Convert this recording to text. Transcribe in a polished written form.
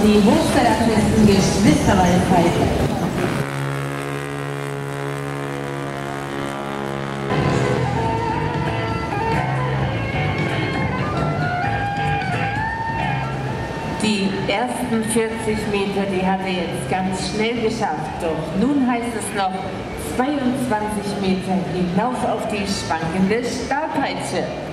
die Hochsteller-festen Geschwisterwaldfeier. Die ersten 40 Meter, die hat er jetzt ganz schnell geschafft. Doch nun heißt es noch 22 Meter hinauf auf die schwankende Stahlpeitsche.